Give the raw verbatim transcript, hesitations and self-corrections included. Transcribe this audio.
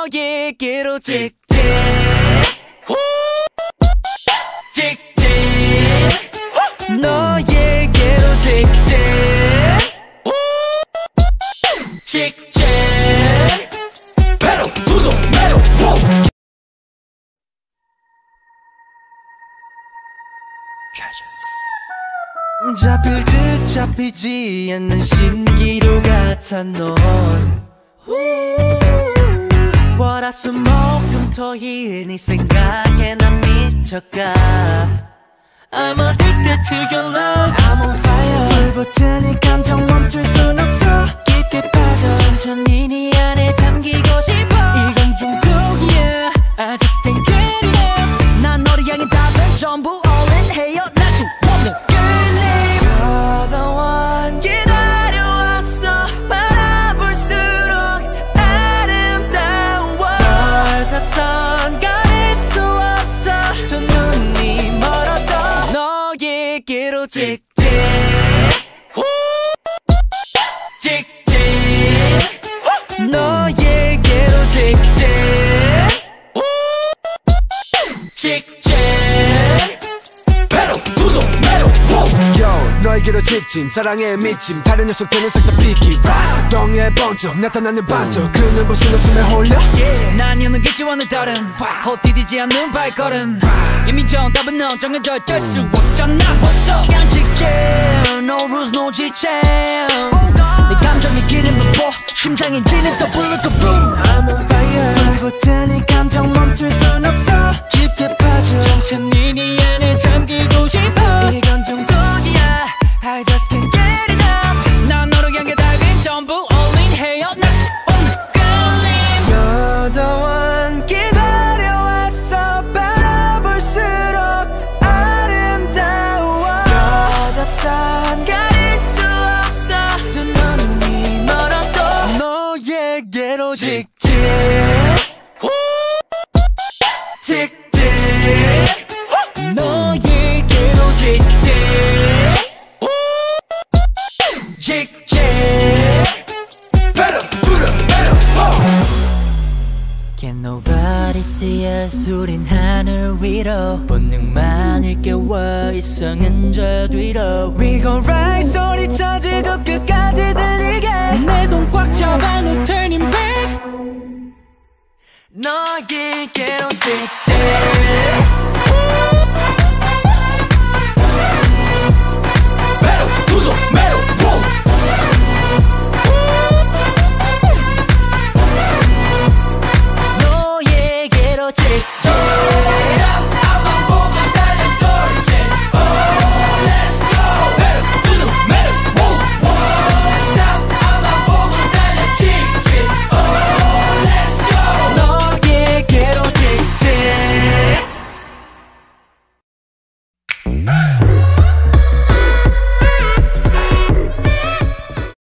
너에게로 직진 직진 너에게로 직진 직진 Pedal to the metal. 잡힐 듯 잡히지 않는 신기루 같아 넌 월화수목금토일 네 생각에 난 미쳐가 I'm addicted to your love I'm on fire 불 붙으니 감정 멈출 순 없어 깊게 빠져 천천히 네 안에 잠기고 싶어 이건 중독이야 I just can't get enough 난 너를 향해 답을 전부 all in 해요 날 수 없는 끌림 You're the one 기다려왔어 바라볼수록 아름다워 널 다선 가릴 수 없어 두 눈이 멀어도 너에게로 직진 직진 너에게로 직진 직진 Pedal to the metal. Yo, 너에게로 직진 사랑에 미침 다른 녀석들은 싹 다 삐기 덩에 번쩍 나타나는 반쪽 그 눈부신 웃음에 홀려 yeah. 난 여는겠지 오늘 다른 헛디디지 않는 발걸음 이미 정답은 넌 정해져 어쩔 수 없잖아 What's up 그냥 직진 No rules no 지체 내 감정이 기름 넣고 심장이 지는 또 불르고 boom I'm on fire 불 붙으니 감정 멈출 순 없어 깊게 빠져 천천히 네 안에 잠기고 싶어 이건 중독이야 I just can't get enough 난 너를 향해 달린 전부 all in 해요 날 수 없는 끌림 You're the one 기다려왔어 바라볼수록 아름다워 You're the sun 가릴 수 없어 두 눈이 멀어도 너에게로 직진 직진 너에게로 직진 직진 Pedal to the metal. Can nobody see us 우린 하늘 위로 본능만 일깨워 이성은 저 뒤로 We gon' ride 소리쳐 지고 끝까지 들리게 내 손 꽉 잡아 no turning back 너에게로 직진